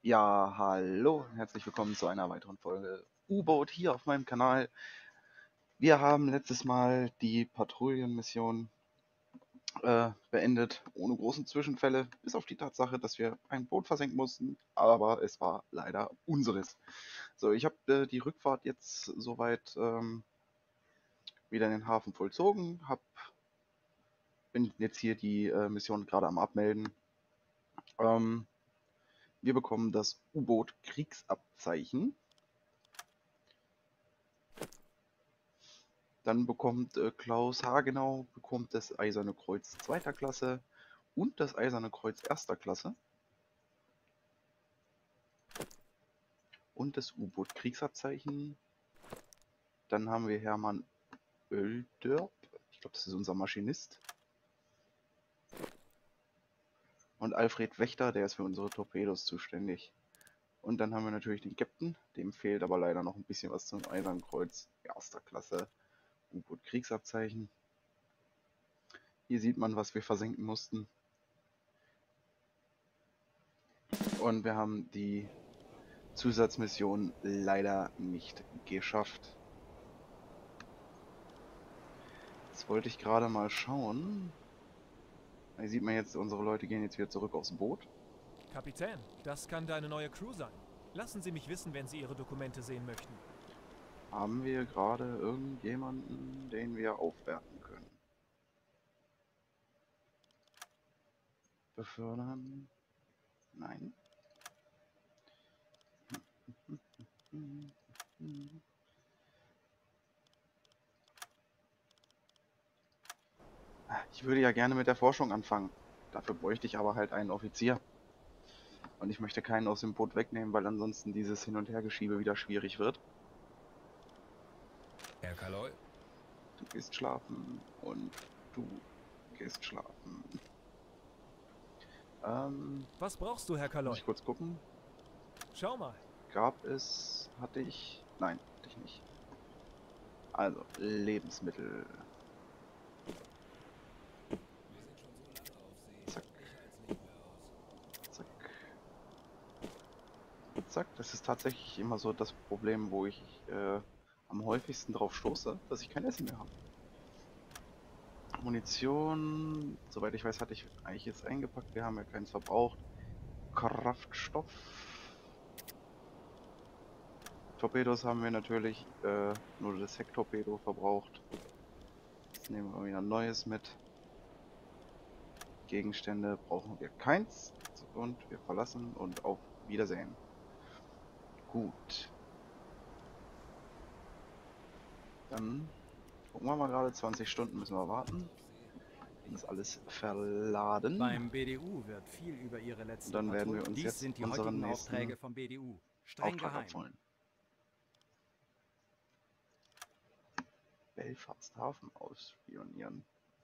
Ja, hallo und herzlich willkommen zu einer weiteren Folge U-Boot hier auf meinem Kanal. Wir haben letztes Mal die Patrouillenmission beendet, ohne großen Zwischenfälle, bis auf die Tatsache, dass wir ein Boot versenken mussten, aber es war leider unseres. So, ich habe die Rückfahrt jetzt soweit wieder in den Hafen vollzogen, bin jetzt hier die Mission gerade am Abmelden. Ähm, Wir bekommen das U-Boot Kriegsabzeichen. Dann bekommt Klaus Hagenau bekommt das Eiserne Kreuz zweiter Klasse und das Eiserne Kreuz erster Klasse und das U-Boot Kriegsabzeichen. Dann haben wir Hermann Oeldörp, ich glaube, das ist unser Maschinist. Und Alfred Wächter, der ist für unsere Torpedos zuständig. Und dann haben wir natürlich den Captain, dem fehlt aber leider noch ein bisschen was zum Eisernen Kreuz erster Klasse U-Boot Kriegsabzeichen. Hier sieht man, was wir versenken mussten. Und wir haben die Zusatzmission leider nicht geschafft. Jetzt wollte ich gerade mal schauen. Hier sieht man jetzt, unsere Leute gehen jetzt wieder zurück aufs Boot. Kapitän, das kann deine neue Crew sein. Lassen Sie mich wissen, wenn Sie Ihre Dokumente sehen möchten. Haben wir gerade irgendjemanden, den wir aufwerten können? Befördern? Nein. Ich würde ja gerne mit der Forschung anfangen. Dafür bräuchte ich aber halt einen Offizier. Und ich möchte keinen aus dem Boot wegnehmen, weil ansonsten dieses Hin- und Hergeschiebe wieder schwierig wird. Herr Kaloy? Du gehst schlafen und du gehst schlafen. Was brauchst du, Herr Muss Kaloy? ich kurz gucken. Schau mal. Hatte ich? Nein, hatte ich nicht. Also, Lebensmittel. Zack. Zack. Zack. Das ist tatsächlich immer so das Problem, wo ich am häufigsten drauf stoße, dass ich kein Essen mehr habe. Munition, soweit ich weiß, hatte ich eigentlich jetzt eingepackt. Wir haben ja keins verbraucht. Kraftstoff. Torpedos haben wir natürlich nur das Hecktorpedo verbraucht. Jetzt nehmen wir wieder ein neues mit. Gegenstände brauchen wir keins. Und wir verlassen und auf Wiedersehen. Gut. Dann gucken wir mal gerade. 20 Stunden müssen wir warten. Dann ist alles verladen. Beim BDU wird viel über ihre letzten Und dann werden wir Patrouillen. uns Dies jetzt sind die unseren heutigen nächsten Aufträge vom BDU. Streng Auftrag geheim. abholen. Belfast Hafen ausspionieren.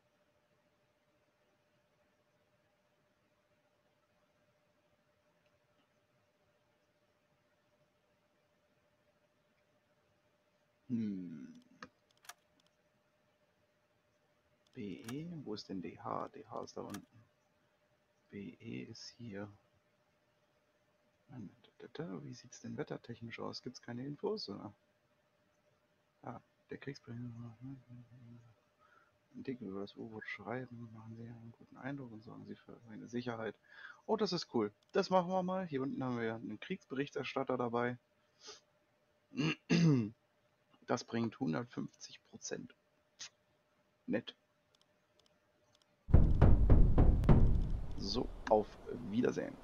BE, wo ist denn DH? DH ist da unten. BE ist hier. Wie sieht es denn wettertechnisch aus? Gibt es keine Infos? Oder? Ah, der Kriegsbringer. Dick über das U-Boot schreiben, machen Sie einen guten Eindruck und sorgen Sie für seine Sicherheit. Oh, das ist cool. Das machen wir mal. Hier unten haben wir einen Kriegsberichterstatter dabei. Das bringt 150%. Nett. So, auf Wiedersehen.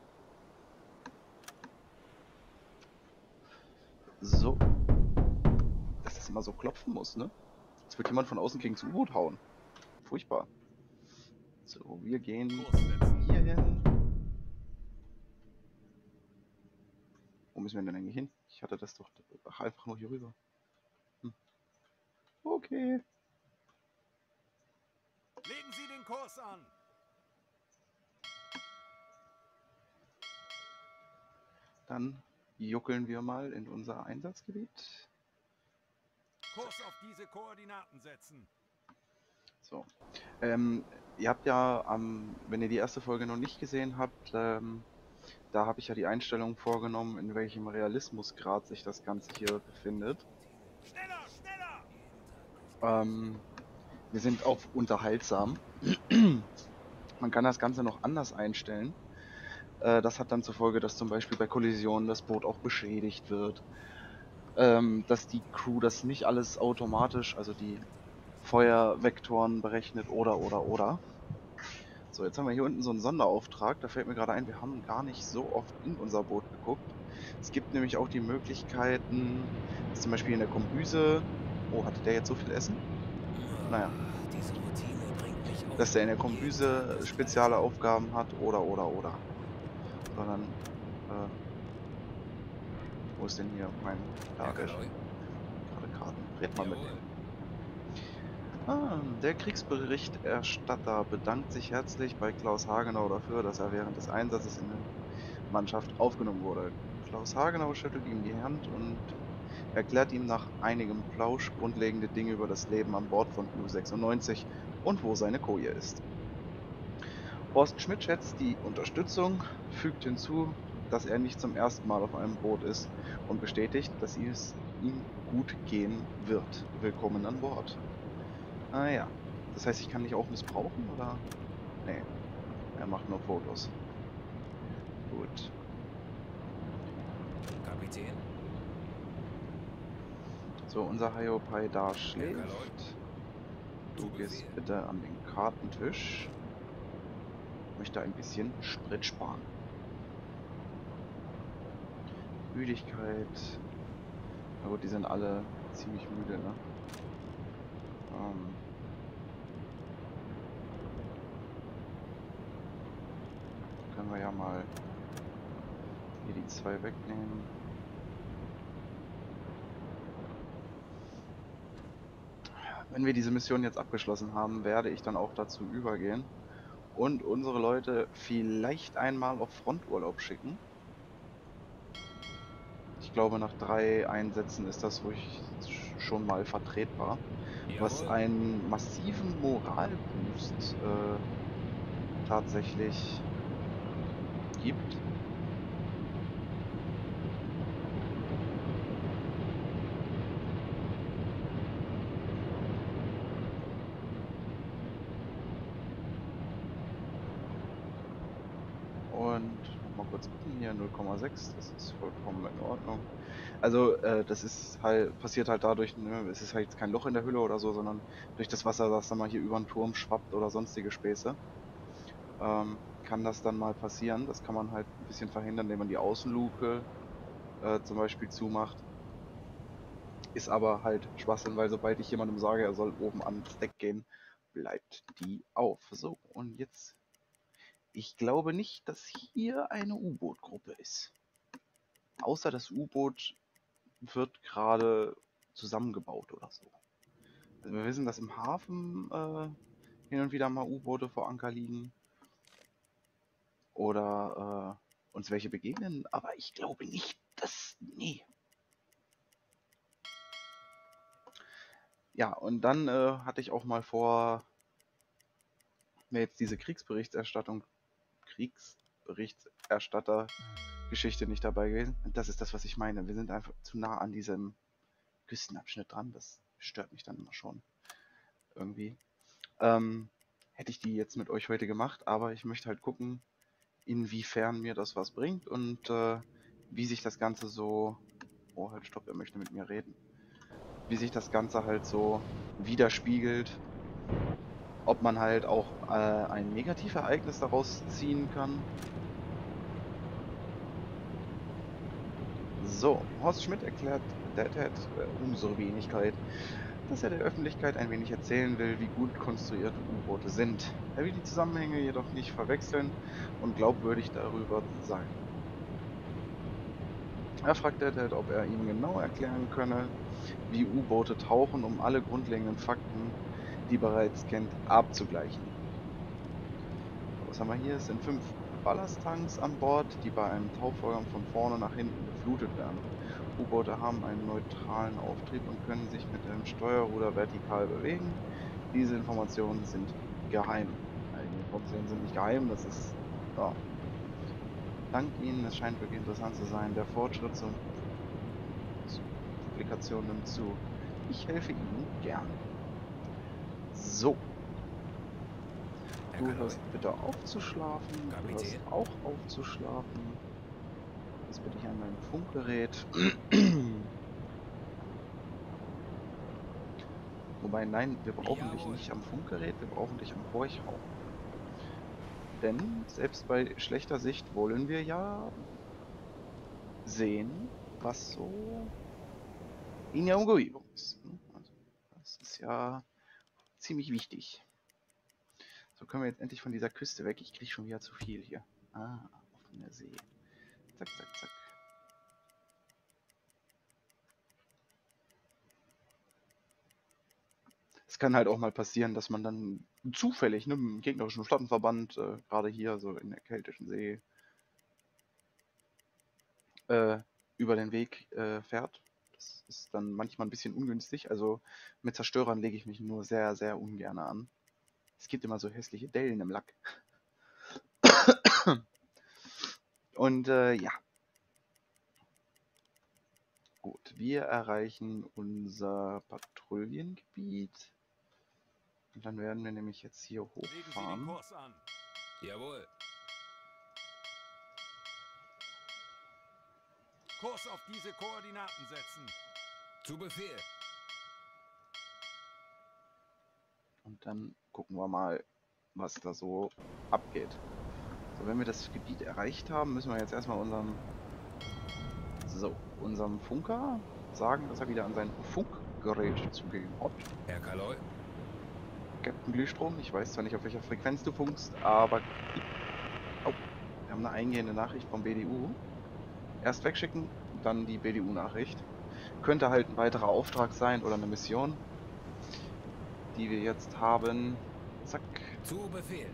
So. Dass das immer so klopfen muss, ne? Jetzt wird jemand von außen gegen das U-Boot hauen. Furchtbar. So, wir gehen hier hin. Wo müssen wir denn eigentlich hin? Ich hatte das doch einfach nur hier rüber. Okay. Legen Sie den Kurs an! Dann juckeln wir mal in unser Einsatzgebiet. Kurs auf diese Koordinaten setzen. So. Ihr habt ja, wenn ihr die erste Folge noch nicht gesehen habt, Da habe ich ja die Einstellung vorgenommen, in welchem Realismusgrad sich das Ganze hier befindet. Schneller, schneller! Wir sind auf unterhaltsam. Man kann das Ganze noch anders einstellen. Das hat dann zur Folge, dass zum Beispiel bei Kollisionen das Boot auch beschädigt wird. Dass die Crew das nicht alles automatisch, also die Feuervektoren berechnet oder. So, jetzt haben wir hier unten so einen Sonderauftrag. Da fällt mir gerade ein, wir haben gar nicht so oft in unser Boot geguckt. Es gibt nämlich auch die Möglichkeiten, dass zum Beispiel in der Kombüse... Oh, hatte der jetzt so viel Essen? Naja. Dass der in der Kombüse spezielle Aufgaben hat oder. Sondern, wo ist denn hier mein... Da, der gerade Karten. Red mal mit dem. Der Kriegsberichterstatter bedankt sich herzlich bei Klaus Hagenau dafür, dass er während des Einsatzes in der Mannschaft aufgenommen wurde. Klaus Hagenau schüttelt ihm die Hand und erklärt ihm nach einigem Plausch grundlegende Dinge über das Leben an Bord von U-96 und wo seine Koje ist. Horst Schmidt schätzt die Unterstützung, fügt hinzu, dass er nicht zum ersten Mal auf einem Boot ist und bestätigt, dass es ihm gut gehen wird. Willkommen an Bord. Ah ja. Das heißt, ich kann dich auch missbrauchen, oder? Nee. Er macht nur Fotos. Gut. Kapitän. So, unser Hiopai da schläft. Du gehst bitte an den Kartentisch. Ich möchte ein bisschen Sprit sparen. Müdigkeit. Na gut, die sind alle ziemlich müde, ne? Können wir ja mal hier die zwei wegnehmen. Wenn wir diese Mission jetzt abgeschlossen haben, werde ich dann auch dazu übergehen und unsere Leute vielleicht einmal auf Fronturlaub schicken. Ich glaube, nach 3 Einsätzen ist das ruhig schon mal vertretbar. Was einen massiven Moralboost tatsächlich gibt. Und mal kurz gucken, hier 0,6, das ist vollkommen in Ordnung. Also das ist halt, passiert halt dadurch, ne, es ist halt jetzt kein Loch in der Hülle oder so, sondern durch das Wasser, das dann mal hier über den Turm schwappt oder sonstige Späße, kann das dann mal passieren. Das kann man halt ein bisschen verhindern, indem man die Außenluke zum Beispiel zumacht. Ist aber halt Schwachsinn, weil sobald ich jemandem sage, er soll oben ans Deck gehen, bleibt die auf. So, und jetzt... Ich glaube nicht, dass hier eine U-Boot-Gruppe ist. Außer das U-Boot wird gerade zusammengebaut oder so. Also wir wissen, dass im Hafen hin und wieder mal U-Boote vor Anker liegen. Oder uns welche begegnen, aber ich glaube nicht, dass... Nee. Ja, und dann hatte ich auch mal vor, mir jetzt diese Kriegsberichterstatter-Geschichte nicht dabei gewesen. Und das ist das, was ich meine. Wir sind einfach zu nah an diesem Küstenabschnitt dran. Das stört mich dann immer schon. Irgendwie. Hätte ich die jetzt mit euch heute gemacht, aber ich möchte halt gucken, inwiefern mir das was bringt und wie sich das Ganze so... Oh, halt, stopp, er möchte mit mir reden. Wie sich das Ganze halt so widerspiegelt. Ob man halt auch ein Negativereignis daraus ziehen kann. So, Horst Schmidt erklärt Deadhead unsere Wenigkeit, dass er der Öffentlichkeit ein wenig erzählen will, wie gut konstruierte U-Boote sind. Er will die Zusammenhänge jedoch nicht verwechseln und glaubwürdig darüber sein. Er fragt Deadhead, ob er ihm genau erklären könne, wie U-Boote tauchen, um alle grundlegenden Fakten, die bereits kennt, abzugleichen. Was haben wir hier? Es sind 5 Ballasttanks an Bord, die bei einem Tauchvorgang von vorne nach hinten beflutet werden. U-Boote haben einen neutralen Auftrieb und können sich mit dem Steuerruder vertikal bewegen. Diese Informationen sind geheim. Die Informationen sind nicht geheim, das ist... Ja. Dank Ihnen, es scheint wirklich interessant zu sein. Der Fortschritt zur Publikation nimmt zu. Ich helfe Ihnen gern. So, Herr du Kaloi. hörst bitte auf zu schlafen. Du hörst Kapitän. auch auf zu schlafen. Jetzt bitte hier an dein Funkgerät. Wobei, nein, wir brauchen dich Jawohl. nicht am Funkgerät, wir brauchen dich am Horchraum. Denn selbst bei schlechter Sicht wollen wir ja sehen, was so in der Umgebung ist. Ne? Also, das ist ja ziemlich wichtig. So können wir jetzt endlich von dieser Küste weg. Ich kriege schon wieder zu viel hier. Ah, offener See. Zack, zack, zack. Es kann halt auch mal passieren, dass man dann zufällig ne, im gegnerischen Flottenverband, gerade hier so in der Keltischen See, äh, über den Weg fährt. Das ist dann manchmal ein bisschen ungünstig. Also mit Zerstörern lege ich mich nur sehr, sehr ungern an. Es gibt immer so hässliche Dellen im Lack. Und ja, gut. Wir erreichen unser Patrouillengebiet. Und dann werden wir nämlich jetzt hier Legen Sie den hochfahren. Kurs an. Jawohl. Kurs auf diese Koordinaten setzen. Zu Befehl. Und dann gucken wir mal, was da so abgeht. So, wenn wir das Gebiet erreicht haben, müssen wir jetzt erstmal unserem Funker sagen, dass er wieder an sein Funkgerät zugehen hat. Herr Kaloi. Captain Glühstrom, ich weiß zwar nicht, auf welcher Frequenz du funkst, aber... Oh, wir haben eine eingehende Nachricht vom BDU. Erst wegschicken, dann die BDU-Nachricht. Könnte halt ein weiterer Auftrag sein oder eine Mission, die wir jetzt haben. Zack. Zu Befehl.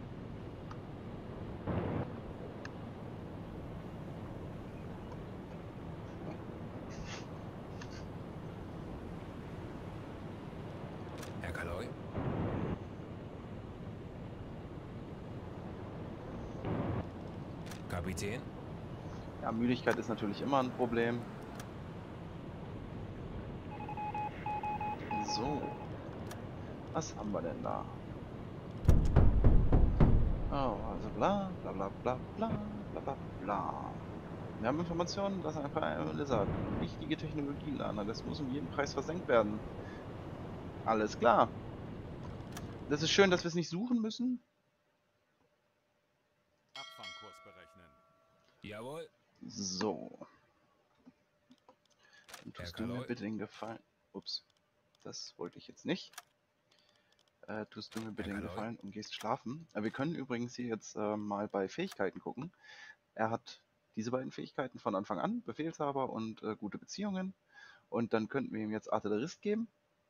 Herr Kaloi. Kapitän. Ja, Müdigkeit ist natürlich immer ein Problem. So. Was haben wir denn da? Oh, also bla bla bla bla bla bla bla bla. Wir haben Informationen, dass ein Prime Lizard wichtige Technologielader, das muss um jeden Preis versenkt werden. Alles klar. Das ist schön, dass wir es nicht suchen müssen. Abfangkurs berechnen. Jawohl. So. Dann Herr tust du mir Kaloi. bitte den Gefallen. Ups. Das wollte ich jetzt nicht. Tust du mir bitte Herr den Kaloi. Gefallen und gehst schlafen. Wir können übrigens hier jetzt mal bei Fähigkeiten gucken. Er hat diese beiden Fähigkeiten von Anfang an, Befehlshaber und gute Beziehungen. Und dann könnten wir ihm jetzt Artillerist geben.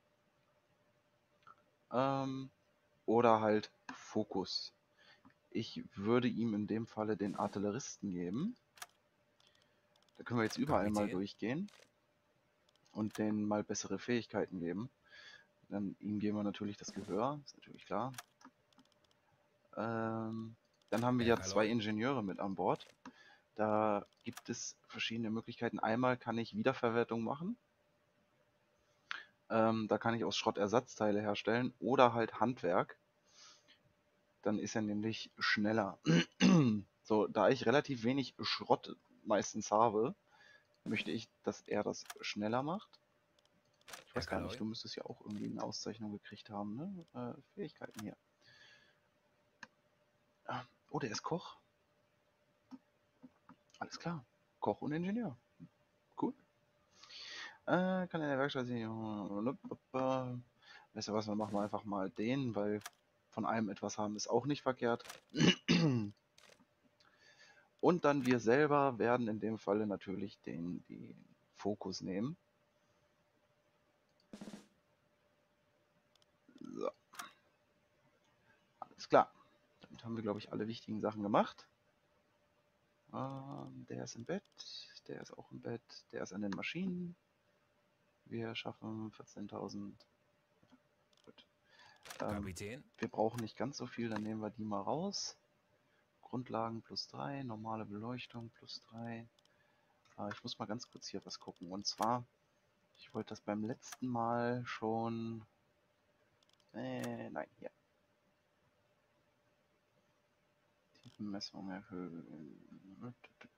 Oder halt Fokus. Ich würde ihm in dem Falle den Artilleristen geben. Da können wir jetzt überall mal Kapitän. durchgehen und denen mal bessere Fähigkeiten geben. Dann ihm geben wir natürlich das Gehör, ist natürlich klar. Dann haben wir Herr ja zwei Kaloi. Ingenieure mit an Bord. Da gibt es verschiedene Möglichkeiten. Einmal kann ich Wiederverwertung machen. Da kann ich aus Schrott Ersatzteile herstellen oder halt Handwerk. Dann ist er nämlich schneller. So, da ich relativ wenig Schrott meistens habe, möchte ich, dass er das schneller macht. Ich Herr weiß gar nicht, Kaloi. du müsstest ja auch irgendwie eine Auszeichnung gekriegt haben, ne? Fähigkeiten hier. Oh, der ist Koch. Alles klar. Koch und Ingenieur. Cool. Kann in der Werkstatt sehen. Weißt du was, dann machen wir einfach mal den, weil von allem etwas haben ist auch nicht verkehrt. Und dann wir selber werden in dem Falle natürlich den Fokus nehmen. So. Alles klar. Damit haben wir, glaube ich, alle wichtigen Sachen gemacht. Der ist im Bett, der ist auch im Bett, der ist an den Maschinen. Wir schaffen 14.000. Gut. Kapitän. Wir brauchen nicht ganz so viel, dann nehmen wir die mal raus. Grundlagen +3, normale Beleuchtung +3. Ich muss mal ganz kurz hier was gucken. Und zwar, ich wollte das beim letzten Mal schon... nein, hier. Tiefenmessung erhöhen.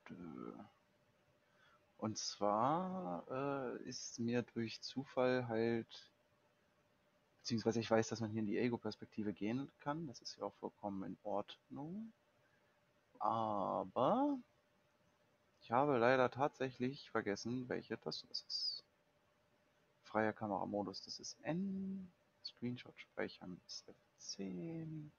Und zwar ist mir durch Zufall halt... Beziehungsweise ich weiß, dass man hier in die Ego-Perspektive gehen kann. Das ist ja auch vollkommen in Ordnung. Aber ich habe leider tatsächlich vergessen, welche Taste das ist. Freier Kameramodus, das ist N. Screenshot speichern ist F10.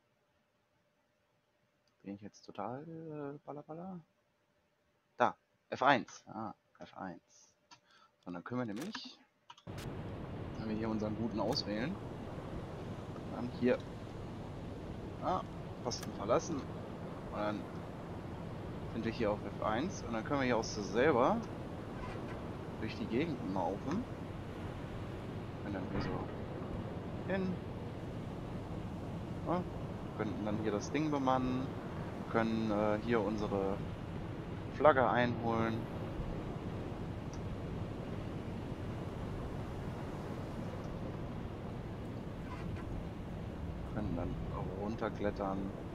Bin ich jetzt total ballerballer? Da, F1. Ah, F1. So, dann können wir nämlich, wenn wir hier unseren guten auswählen, dann hier Posten verlassen und dann sind wir hier auf F1 und dann können wir hier auch so selber durch die Gegend laufen. Können dann hier so hin. Ja, können dann hier das Ding bemannen. Können hier unsere Flagge einholen. Können dann runterklettern.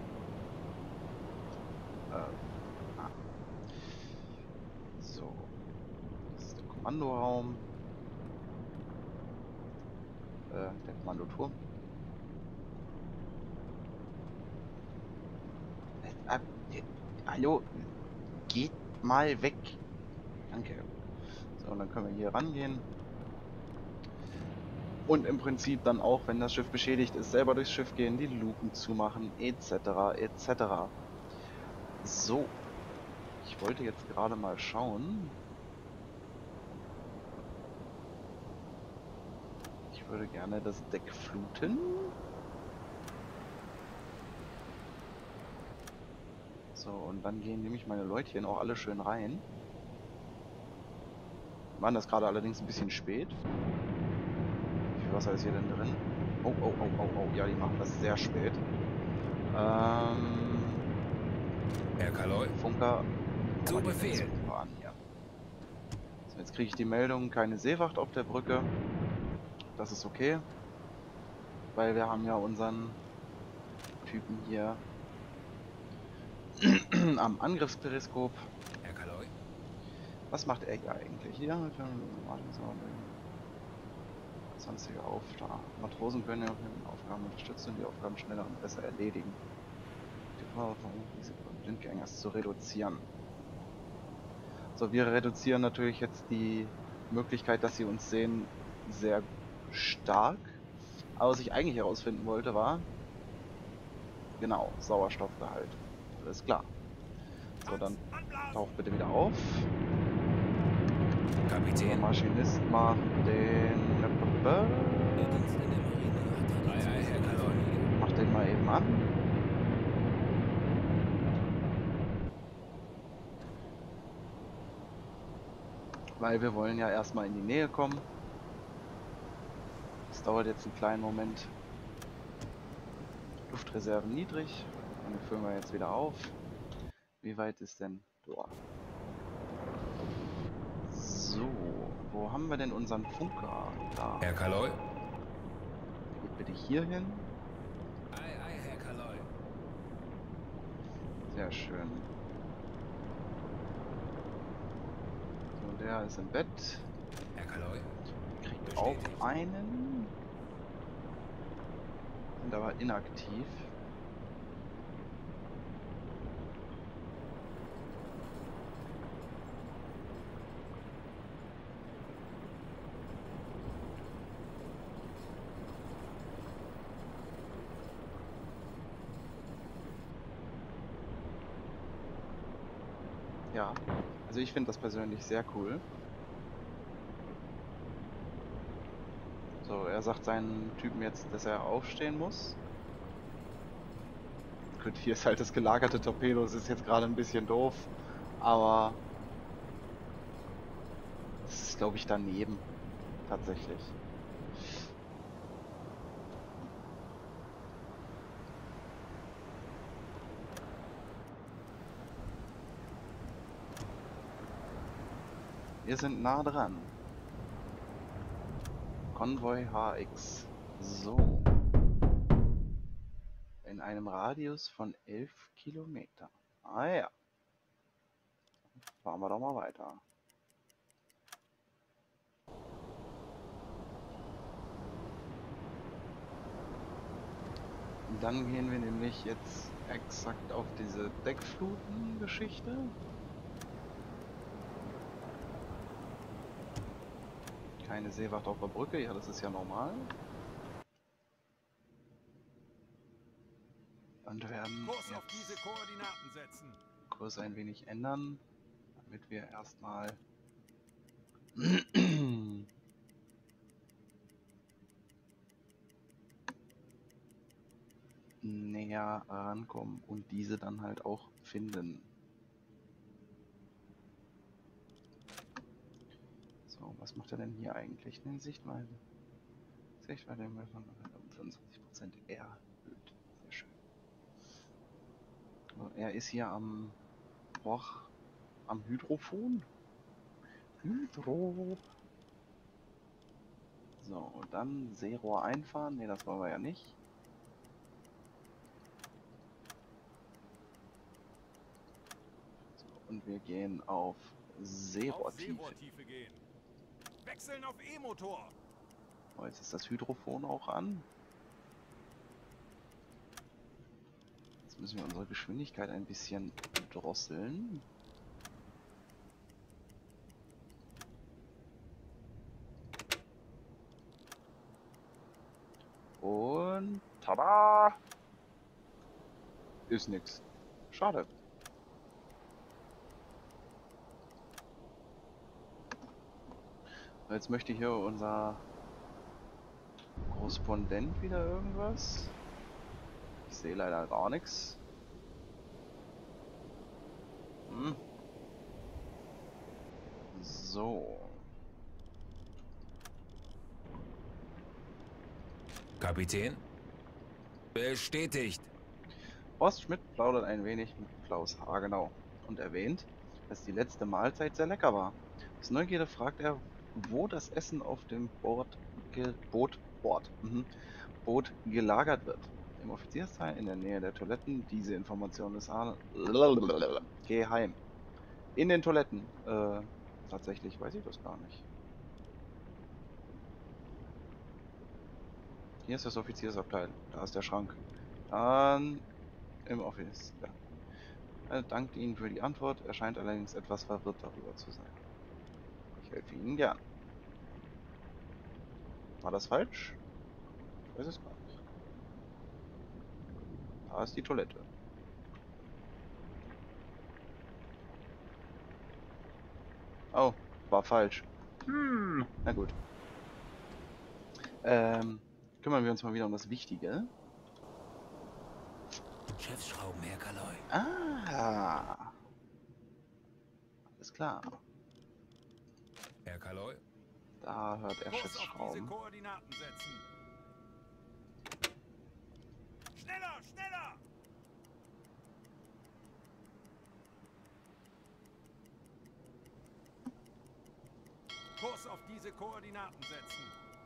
So. Das ist der Kommandoraum. Der Kommandoturm. Hallo, geht mal weg. Danke. So, und dann können wir hier rangehen. Und im Prinzip dann auch, wenn das Schiff beschädigt ist, selber durchs Schiff gehen, die Luken zumachen, etc. etc. So. Ich wollte jetzt gerade mal schauen. Ich würde gerne das Deck fluten. So, und dann gehen nämlich meine Leutchen auch alle schön rein. Waren das gerade allerdings ein bisschen spät. Wie viel Wasser ist hier denn drin? Oh, oh, oh, oh, oh. Ja, die machen das sehr spät. Herr Kaloi. Funker. Zu Befehl. An hier. So, jetzt kriege ich die Meldung, keine Seewacht auf der Brücke. Das ist okay. Weil wir haben ja unseren Typen hier am Angriffsperiskop. Herr Kaloi. Was macht er hier eigentlich? Hier sonstige Aufgaben. Matrosen können ja Aufgaben unterstützen und die Aufgaben schneller und besser erledigen. Die Power von Risiko Blindgängers zu reduzieren. So, wir reduzieren natürlich jetzt die Möglichkeit, dass sie uns sehen, sehr stark. Aber was ich eigentlich herausfinden wollte, war genau, Sauerstoffgehalt. Alles klar. So, dann tauch bitte wieder auf. Der Kapitän. Maschinist macht den... Der Dienst in der Marine hat Herr Kaloi. Mach den mal eben an. Weil wir wollen ja erstmal in die Nähe kommen. Das dauert jetzt einen kleinen Moment. Luftreserven niedrig. Und die füllen wir jetzt wieder auf. Wie weit ist denn dort? So, wo haben wir denn unseren Funker? Da. Herr Kaloi. Geht bitte hier hin. Ei, Herr Kaloi. Sehr schön. So, der ist im Bett. Herr Kaloi. Kriegt auch einen. Sind aber inaktiv. Ja, also ich finde das persönlich sehr cool. So, er sagt seinen Typen jetzt, dass er aufstehen muss. Gut, hier ist halt das gelagerte Torpedo, das ist jetzt gerade ein bisschen doof, aber es ist, glaube ich, daneben, tatsächlich. Wir sind nah dran. Konvoi HX. So. In einem Radius von 11 Kilometern. Ah ja. Fahren wir doch mal weiter. Dann gehen wir nämlich jetzt exakt auf diese Deckfluten-Geschichte. Keine Seewacht auf der Brücke, ja, das ist ja normal. Und werden Kurs auf jetzt diese Koordinaten setzen. Kurs ein wenig ändern, damit wir erstmal näher rankommen und diese dann halt auch finden. So, was macht er denn hier eigentlich? Eine Sichtweite. Sichtweite von 25% erhöht. Sehr schön. So, er ist hier am Hydrophon. Hydro. So, dann Seerohr einfahren. Ne, das wollen wir ja nicht. So, und wir gehen auf Auf Seerohrtiefe. Seerohrtiefe gehen. Wechseln auf E-Motor. Oh, jetzt ist das Hydrophon auch an. Jetzt müssen wir unsere Geschwindigkeit ein bisschen drosseln. Und tada! Ist nix. Schade. Jetzt möchte hier unser Korrespondent wieder irgendwas. Ich sehe leider gar nichts. So. Kapitän? Bestätigt. Horst Schmidt plaudert ein wenig mit Klaus Hagenau und erwähnt, dass die letzte Mahlzeit sehr lecker war. Aus Neugierde fragt er, wo das Essen auf dem Boot gelagert wird. Im Offiziersteil in der Nähe der Toiletten. Diese Information ist geheim. In den Toiletten. Tatsächlich weiß ich das gar nicht. Hier ist das Offiziersabteil. Da ist der Schrank. Dann im Office. Ja. Er dankt Ihnen für die Antwort. Er scheint allerdings etwas verwirrt darüber zu sein. Ich helfe Ihnen gern. War das falsch? Ich weiß es gar nicht. Da ist die Toilette. Oh, war falsch. Na gut. Kümmern wir uns mal wieder um das Wichtige. Chefsschrauben, Herr Kaloi. Ah. Alles klar. Herr Kaloi? Da hört er Kurs auf diese Schiffsschrauben. Koordinaten setzen. Schneller, schneller! Kurs auf diese Koordinaten setzen.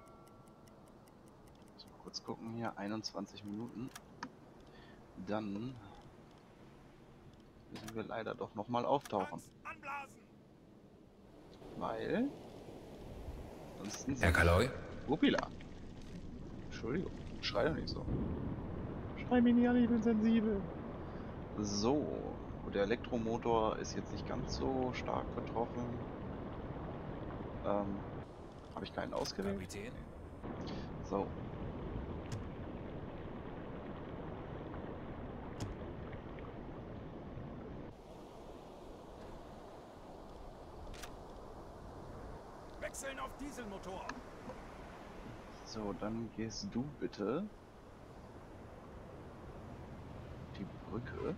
So, kurz gucken hier. 21 Minuten. Dann müssen wir leider doch nochmal auftauchen. Tanks anblasen! Weil... Ansonsten Herr Kaloi? Upila. Entschuldigung, schrei doch nicht so. Schrei mich nicht an, ich bin sensibel. So, der Elektromotor ist jetzt nicht ganz so stark betroffen. Habe ich keinen ausgewählt? Kapitän? So. Wechseln auf Dieselmotor! So, dann gehst du bitte die Brücke.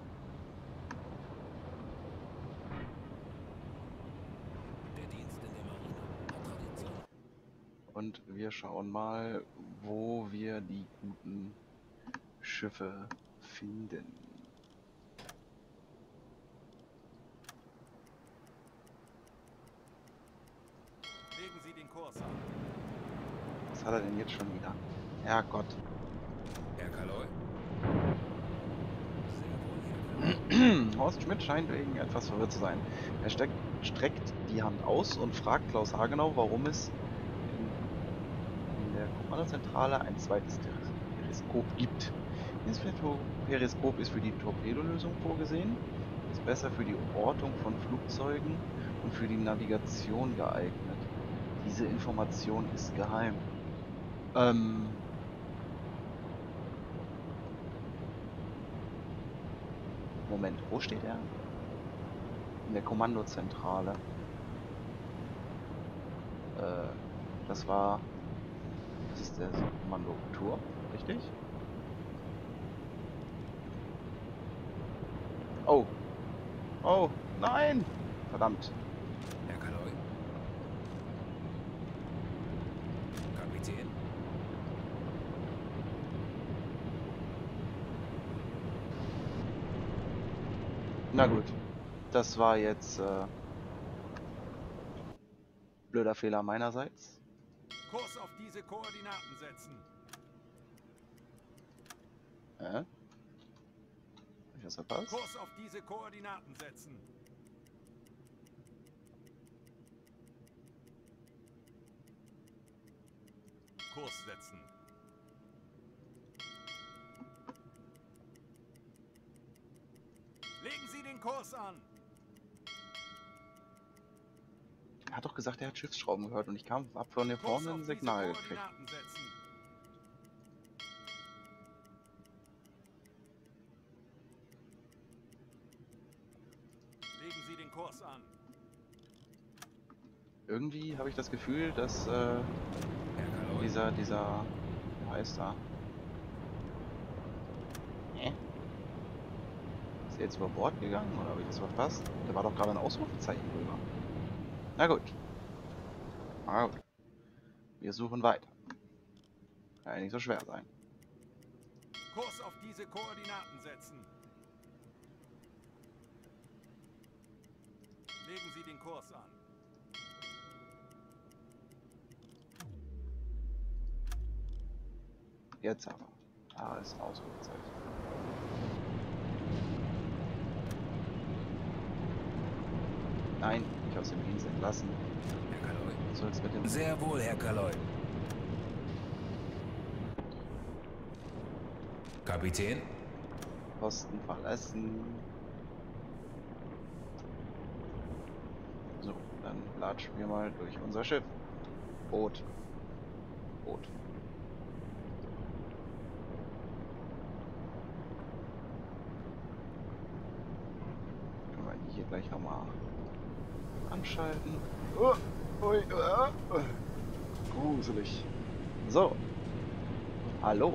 Der Dienst in der Marine hat Tradition. Und wir schauen mal, wo wir die guten Schiffe finden. Kurs an. Was hat er denn jetzt schon wieder? Herrgott. Herr Kaloi. Horst Schmidt scheint wegen etwas verwirrt zu sein. Er streckt die Hand aus und fragt Klaus Hagenau, warum es in der Kommandozentrale ein zweites Periskop gibt. Dieses Periskop ist für die Torpedolösung vorgesehen, ist besser für die Ortung von Flugzeugen und für die Navigation geeignet. Diese Information ist geheim. Moment, wo steht er? In der Kommandozentrale. Das ist der Kommandoturm, richtig? Oh. Oh, nein! Verdammt. Herr Kaloi. Kapitän. Na gut. Das war jetzt blöder Fehler meinerseits. Kurs auf diese Koordinaten setzen. Hab ich was verpasst? Kurs auf diese Koordinaten setzen. Kurs setzen. Legen Sie den Kurs an. Er hat doch gesagt, er hat Schiffsschrauben gehört und ich hab von hier Kurs vorne auf ein diese Signal gekriegt. Koordinaten setzen. Legen Sie den Kurs an. Irgendwie habe ich das Gefühl, dass Herr Kaloi. dieser, wie heißt er? Ist er jetzt über Bord gegangen oder habe ich das verpasst? Da war doch gerade ein Ausrufezeichen drüber. Na gut. Na gut. Wir suchen weiter. Kann ja nicht so schwer sein. Kurs auf diese Koordinaten setzen. Legen Sie den Kurs an. Jetzt aber. Da ist ein Ausrufezeichen. Nein, nicht aus dem Dienst entlassen. Herr Kaloi. Du sollst mit dem Sehr wohl, Herr Kaloi. Kapitän. Posten verlassen. So, dann latschen wir mal durch unser Schiff. Boot. Boot. Können wir die hier gleich nochmal anschalten. Ui, gruselig. So. Hallo.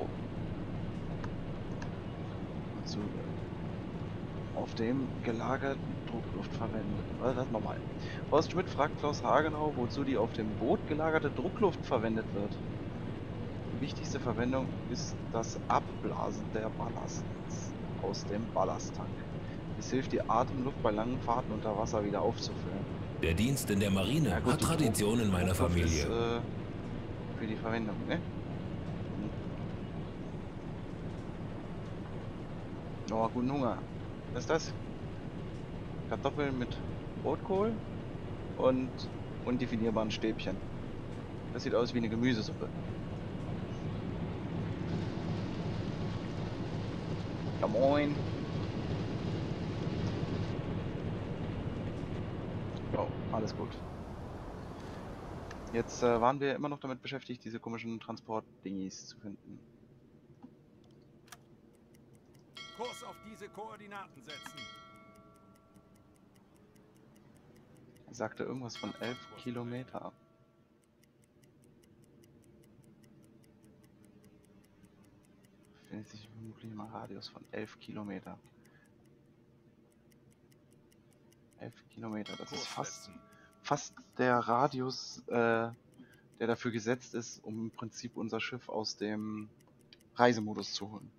Zu, auf dem gelagerten Druckluft verwendet. Das nochmal. Horst Schmidt fragt Klaus Hagenau, wozu die auf dem Boot gelagerte Druckluft verwendet wird. Die wichtigste Verwendung ist das Abblasen der Ballasts aus dem Ballasttank. Es hilft, die Atemluft bei langen Fahrten unter Wasser wieder aufzufüllen. Der Dienst in der Marine Ja gut, hat die Tradition in meiner Druckluft Familie. ist, für die Verwendung, ne? Oh, guten Hunger. Was ist das? Kartoffeln mit Rotkohl und undefinierbaren Stäbchen. Das sieht aus wie eine Gemüsesuppe. Ja, moin. Oh, alles gut. Jetzt waren wir immer noch damit beschäftigt, diese komischen Transport-Dingis zu finden. Kurs auf diese Koordinaten setzen. Er sagte irgendwas von 11 Kilometer. Findet sich vermutlich im Radius von 11 Kilometer. 11 Kilometer, das ist fast der Radius, der dafür gesetzt ist, um im Prinzip unser Schiff aus dem Reisemodus zu holen.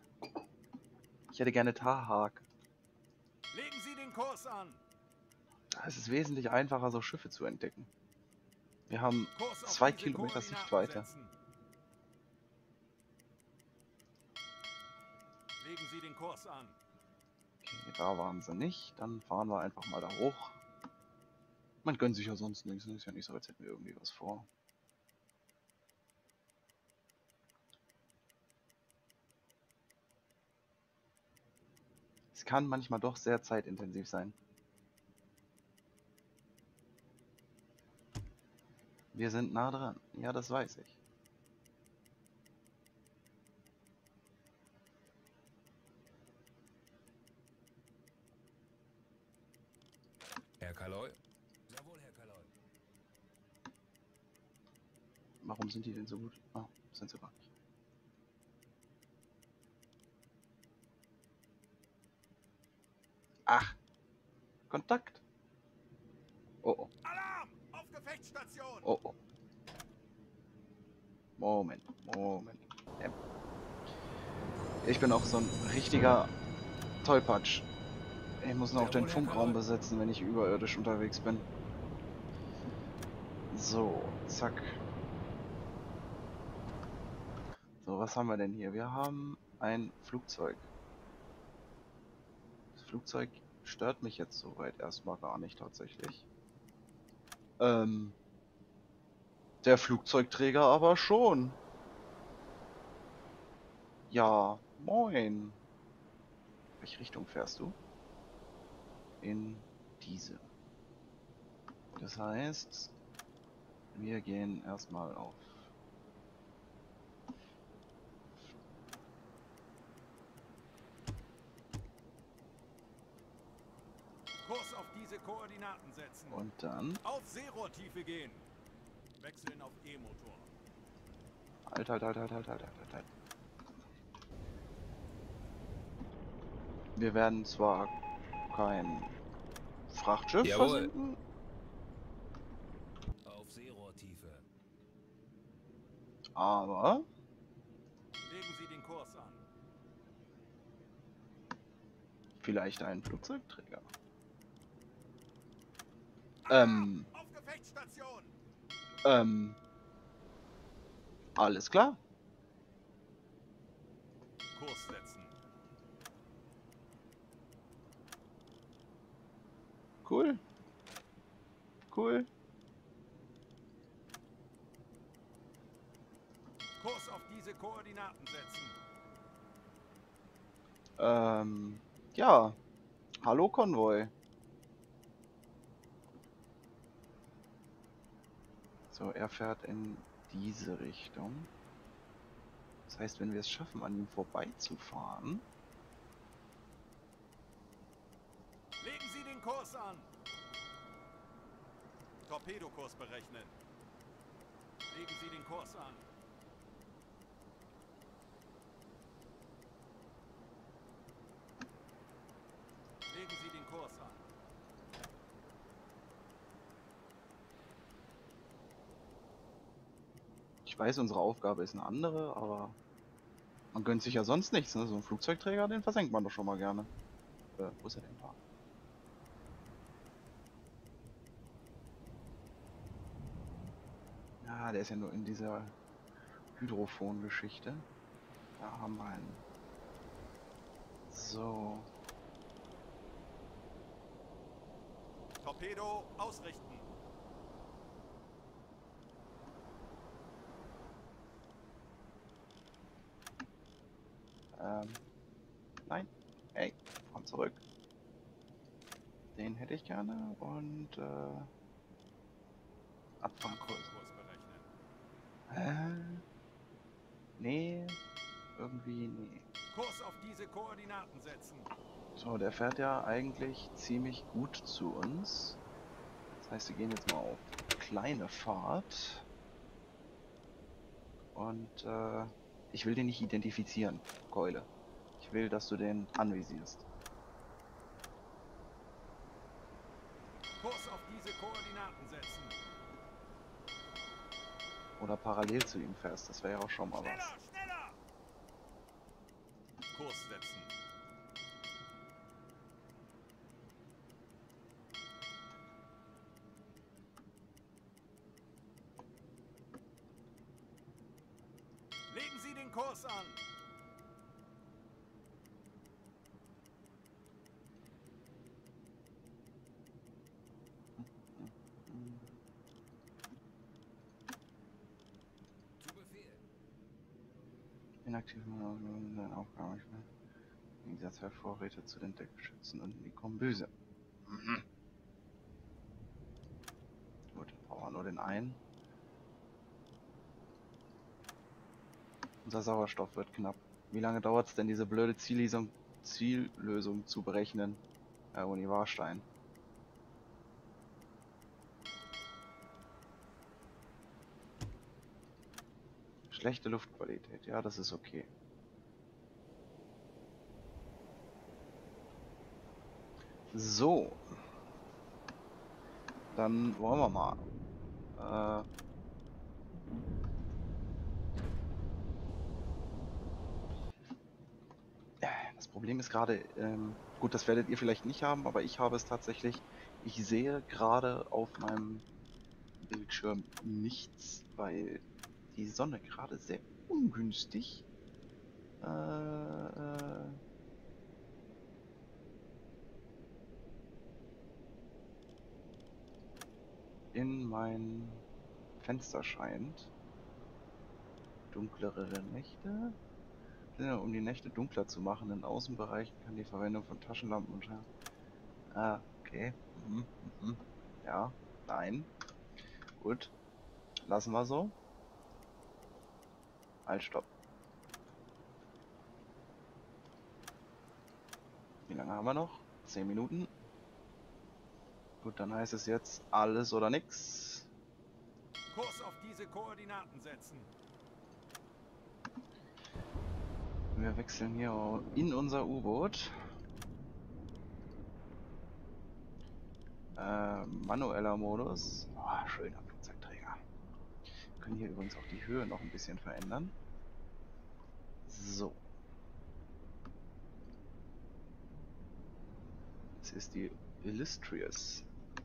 Ich hätte gerne Tahak. Legen Sie den Kurs an. Es ist wesentlich einfacher, so Schiffe zu entdecken. Wir haben Kurs auf 2 diese Kilometer Koordinaten Sichtweite. setzen. Legen Sie den Kurs an. Okay, da waren sie nicht. Dann fahren wir einfach mal da hoch. Man gönnt sich ja sonst nichts. Ist ja nicht so, als hätten wir irgendwie was vor. Es kann manchmal doch sehr zeitintensiv sein. Wir sind nah dran. Ja, das weiß ich. Herr Kaloy? Jawohl, Herr Kaloy. Warum sind die denn so gut? Ah, sind sie gar nicht. Ach, Kontakt. Oh, oh, Alarm! Auf Gefechtsstation! oh, oh. Moment, Moment. Ich bin auch so ein richtiger Tollpatsch. Ich muss noch den Jawohl, Herr Funkraum Kaloy. besetzen, wenn ich überirdisch unterwegs bin. So, zack. So, was haben wir denn hier? Wir haben ein Flugzeug. Das Flugzeug stört mich jetzt soweit erstmal gar nicht tatsächlich. Der Flugzeugträger aber schon. Ja, moin. Welche Richtung fährst du? In diese. Das heißt, wir gehen erstmal auf. Kurs auf diese Koordinaten setzen. Und dann. Auf Seerohrtiefe gehen. Wechseln auf E-Motor. Halt. Wir werden zwar kein Frachtschiff Jawohl. versenken, Auf Seerohrtiefe. aber Legen Sie den Kurs an. vielleicht einen Flugzeugträger. Alarm! Auf Gefechtsstation! Alles klar. Kurs setzen. Cool. Kurs auf diese Koordinaten setzen. Ja. Hallo Konvoi. So, er fährt in diese Richtung. Das heißt, wenn wir es schaffen, an ihm vorbeizufahren. Legen Sie den Kurs an. Torpedokurs berechnen. Legen Sie den Kurs an. Legen Sie den Kurs an. Ich weiß, unsere Aufgabe ist eine andere, aber man gönnt sich ja sonst nichts. Ne? So ein Flugzeugträger, den versenkt man doch schon mal gerne. Wo ist er denn da? Ja, der ist ja nur in dieser Hydrophon-Geschichte. Da haben wir einen. So. Torpedo ausrichten. Nein. Hey, komm zurück. Den hätte ich gerne und Abfahrkurs. Kurs berechnen. Nee. Irgendwie nee. Kurs auf diese Koordinaten setzen. So, der fährt ja eigentlich ziemlich gut zu uns. Das heißt, wir gehen jetzt mal auf kleine Fahrt. Und ich will den nicht identifizieren, Keule. Ich will, dass du den anvisierst. Kurs auf diese Koordinaten setzen. Oder parallel zu ihm fährst, das wäre ja auch schon mal was. Schneller, schneller! Kurs setzen. den Kurs an! Zu Befehl. Inaktive Aufgaben. Im Gegensatz für Vorräte zu den Deckgeschützen und die Kombüse. Mhm. Gut, brauchen wir nur den einen. Unser Sauerstoff wird knapp. Wie lange dauert es denn, diese blöde Ziellösung zu berechnen? Uni Warstein. Schlechte Luftqualität, ja, das ist okay. So. Dann wollen wir mal. Das Problem ist gerade, gut, das werdet ihr vielleicht nicht haben, aber ich habe es tatsächlich. Ich sehe gerade auf meinem Bildschirm nichts, weil die Sonne gerade sehr ungünstig in mein Fenster scheint. Dunklere Nächte. Um die Nächte dunkler zu machen, in Außenbereichen kann die Verwendung von Taschenlampen und okay. Mhm. Mhm. Ja, nein. Gut. Lassen wir so. Halt, stopp. Wie lange haben wir noch? 10 Minuten. Gut, dann heißt es jetzt alles oder nix. Kurs auf diese Koordinaten setzen. Wir wechseln hier in unser U-Boot. Manueller Modus. Oh, schöner Flugzeugträger. Wir können hier übrigens auch die Höhe noch ein bisschen verändern. So. Das ist die Illustrious.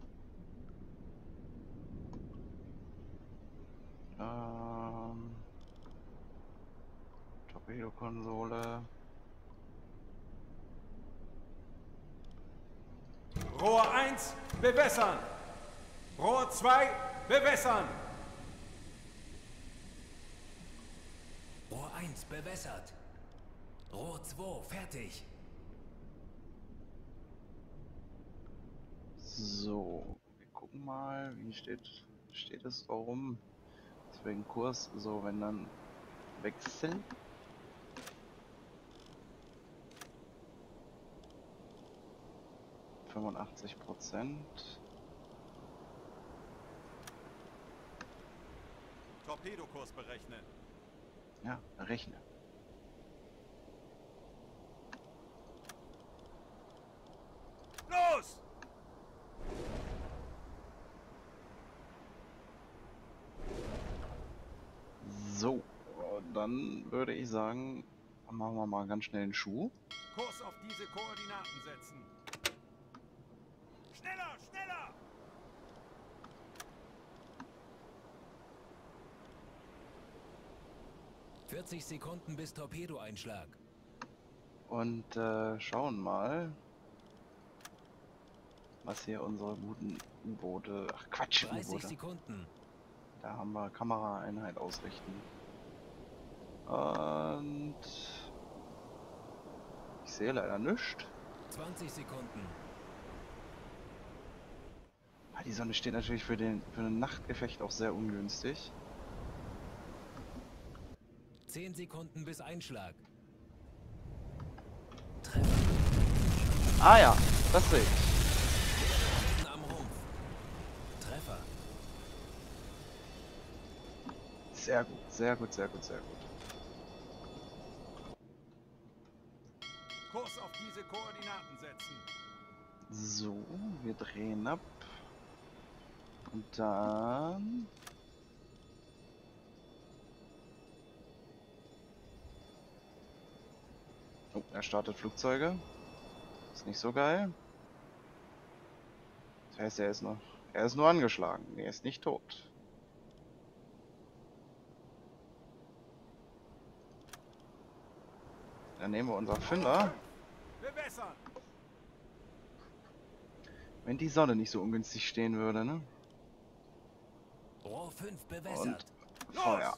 Torpedokonsole. Rohr 1, bewässern! Rohr 2, bewässern! Rohr 1 bewässert. Rohr 2 fertig. So, wir gucken mal, wie steht es darum. Deswegen Kurs, so wenn dann wechseln. %. Torpedokurs berechnen. Ja, rechne. Los! So, dann würde ich sagen, machen wir mal ganz schnell einen Schuh. Kurs auf diese Koordinaten setzen. Schneller, schneller! ...40 Sekunden bis Torpedoeinschlag. Und schauen mal, was hier unsere guten U-Boote, ach Quatsch, 30 U-Boote. Sekunden. Da haben wir Kameraeinheit ausrichten. Und ich sehe leider nichts. 20 Sekunden. Die Sonne steht natürlich für ein Nachtgefecht auch sehr ungünstig. 10 Sekunden bis Einschlag. Treffer. Ah ja, das sehe ich. Sekunden am Rumpf. Treffer. Sehr gut, sehr gut, sehr gut, sehr gut. Kurs auf diese Koordinaten setzen. So, wir drehen ab. Und dann... Oh, er startet Flugzeuge. Ist nicht so geil. Das heißt, er ist nur angeschlagen. Er ist nicht tot. Dann nehmen wir unser Fünder. Bewässern. Wenn die Sonne nicht so ungünstig stehen würde, ne? Rohr 5 Und bewässert. Feuer.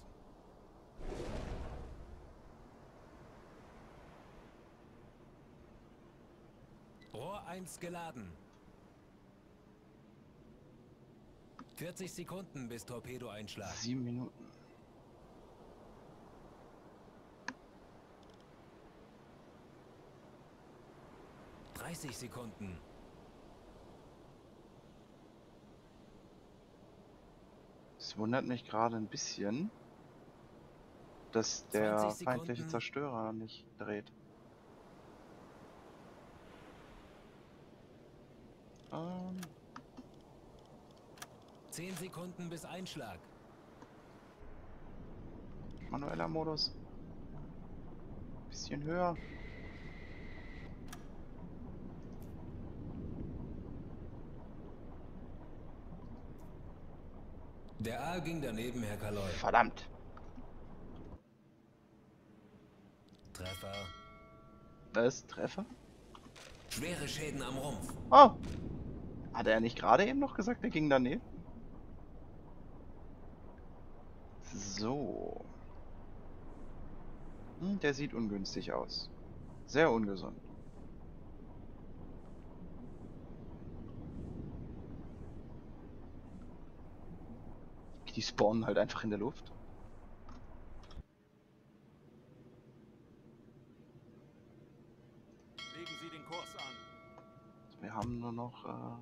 Rohr 1 geladen. 40 Sekunden bis Torpedoeinschlag. 7 Minuten. Noch 30 Sekunden. Es wundert mich gerade ein bisschen, dass der 20 feindliche Sekunden. Zerstörer nicht dreht. Ähm, 10 Sekunden bis Einschlag. manueller Modus. Bisschen höher. Der A ging daneben, Herr Kaloy. Verdammt. Treffer. Das Treffer? Schwere Schäden am Rumpf. Oh! Hat er nicht gerade eben noch gesagt, der ging daneben? So. Der sieht ungünstig aus. Sehr ungesund. Die spawnen halt einfach in der Luft. Legen Sie den Kurs an. Wir haben nur noch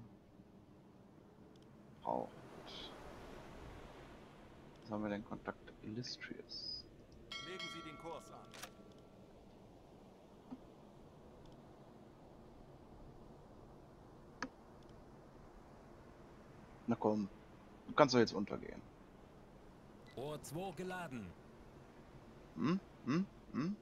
braucht. Was haben wir denn? Kontakt Illustrious. Legen Sie den Kurs an. Na komm, du kannst doch jetzt untergehen. Rohr 2 geladen. Hm? Hm? Hm?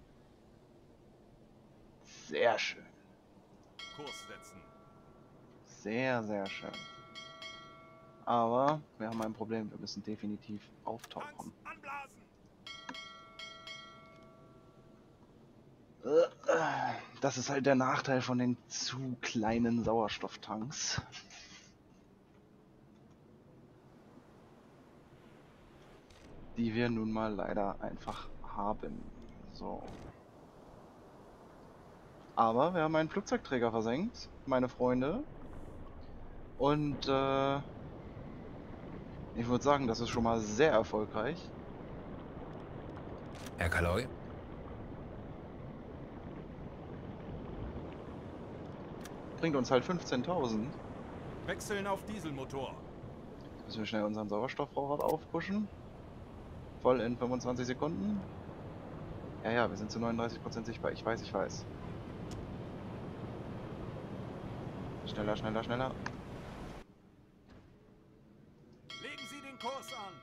Sehr schön. Kurs setzen. Sehr, sehr schön. Aber wir haben ein Problem. Wir müssen definitiv auftauchen. Tanks anblasen. Das ist halt der Nachteil von den zu kleinen Sauerstofftanks. Die wir nun mal leider einfach haben. So. Aber wir haben einen Flugzeugträger versenkt, meine Freunde. Und ich würde sagen, das ist schon mal sehr erfolgreich. Herr Kaloy. Bringt uns halt 15.000. Wechseln auf Dieselmotor. Jetzt müssen wir schnell unseren Sauerstoffvorrat aufpushen. Voll in 25 Sekunden. Ja, ja, wir sind zu 39% sichtbar. Ich weiß, ich weiß. Schneller, schneller, schneller. Legen Sie den Kurs an.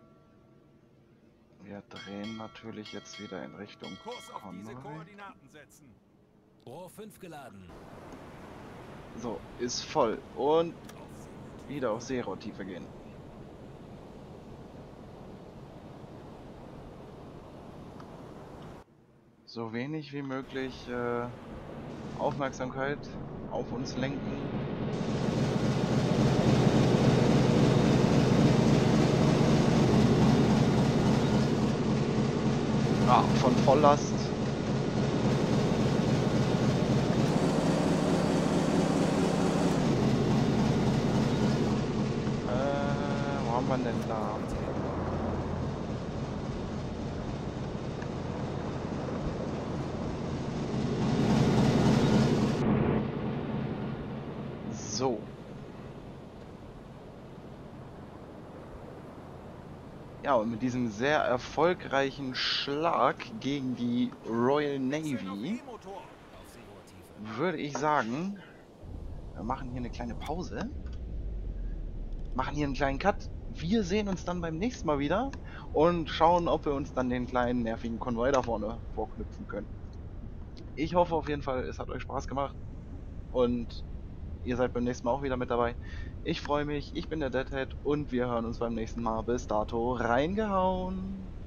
Wir drehen natürlich jetzt wieder in Richtung Kurs auf diese Conway. Koordinaten setzen. Rohr 5 geladen. So, ist voll. Und wieder auf Seerohrtiefe gehen. So wenig wie möglich Aufmerksamkeit auf uns lenken. Ah, von Volllast. Wo haben wir denn da? So. Ja, und mit diesem sehr erfolgreichen Schlag gegen die Royal Wechseln auf Navy E-Motor. Auf Seerohrtiefe. würde ich sagen, wir machen hier eine kleine Pause. Machen hier einen kleinen Cut. Wir sehen uns dann beim nächsten Mal wieder und schauen, ob wir uns dann den kleinen nervigen Konvoi da vorne vorknüpfen können. Ich hoffe auf jeden Fall, es hat euch Spaß gemacht und ihr seid beim nächsten Mal auch wieder mit dabei. Ich freue mich, ich bin der Deadhead und wir hören uns beim nächsten Mal. Bis dato, reingehauen!